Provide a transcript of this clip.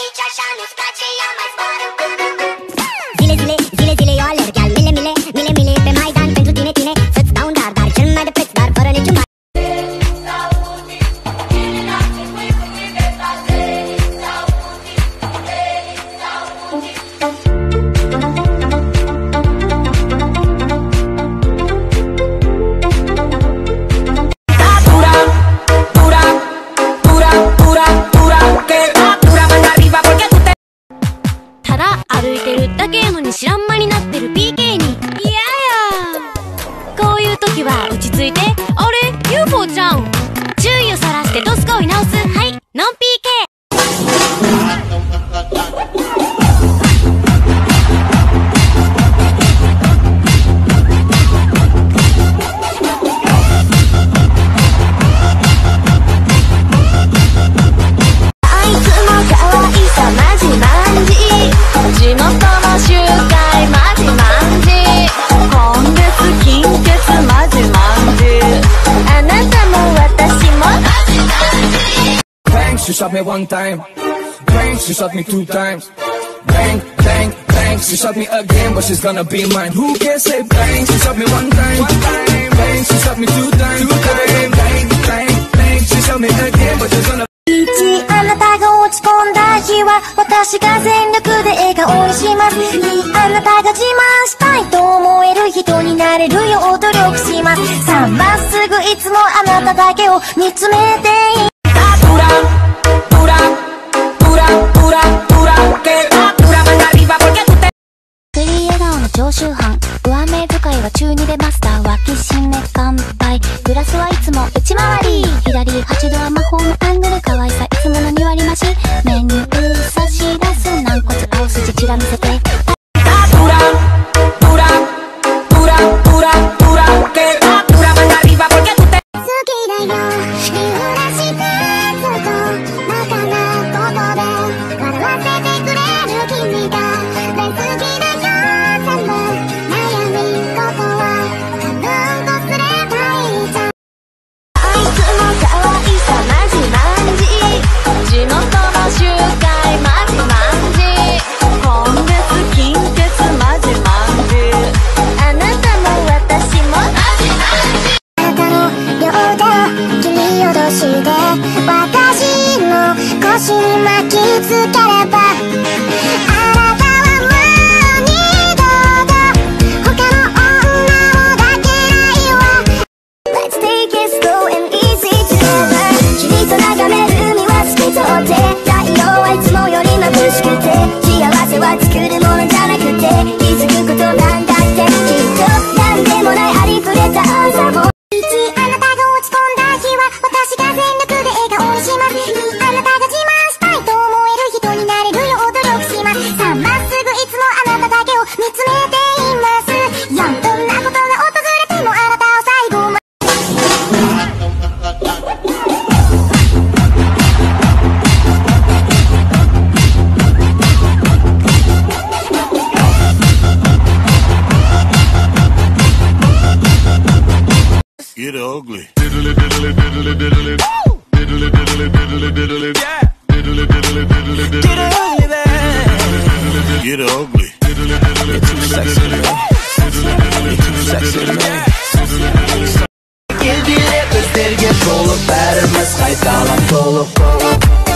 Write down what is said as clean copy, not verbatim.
Zile, zile, zile, zile, eu alerg, iar mile, mile, mile, mile pe Maidan pentru tine, tine. Să-ți dau un dar cel mai de preț, dar fără niciun bani. 知らん間になってる PK にいややこういう時は落ち着いてあれ UFO ちゃん注意をそらしてドスコを直すはいノン PK She shot me one time, bang, she shot me two times, bang, bang, bang, she shot me again, but she's gonna be mine. Who can say bang? She shot me one time, bang, she shot me two times, bang, bang, bang, she shot me again, but she's gonna. あなたが落ち込んだ日は私が全力で笑顔にします。あなたが自慢したいと思える人になれるよう努力します。さあまっすぐいつもあなただけを見つめていい。クリ笑顔の常習犯上目遣いは中2でマスター脇締め乾杯グラスはいつも内回り左8度は魔法のアングル可愛さいつもの2割増しメニュー差し出す軟骨青筋ちら見せて私の腰に巻きつければあなたはもう二度と他の女を抱けないわ Let's take it slow and easy together 君と眺める海は透き通って太陽はいつもより眩しくて幸せは作るものじゃなくて気づくことなんだってきっとなんでもないありふれた朝をあなたが落ち込んだ日は私が全力で笑顔にしますあなたが自慢したいと思える人になれるよう努力しますさあまっすぐいつもあなただけを見つめていますどんなことが訪れてもあなたを最後まで Get ugly. Diddly diddly diddly diddly. Diddly diddly diddly diddly. Yeah. Diddly diddly diddly diddly. Get ugly man. Get ugly. You're too sexy man. You're too sexy man. Gel bir gösterge dolu vermez kaytalan dolu.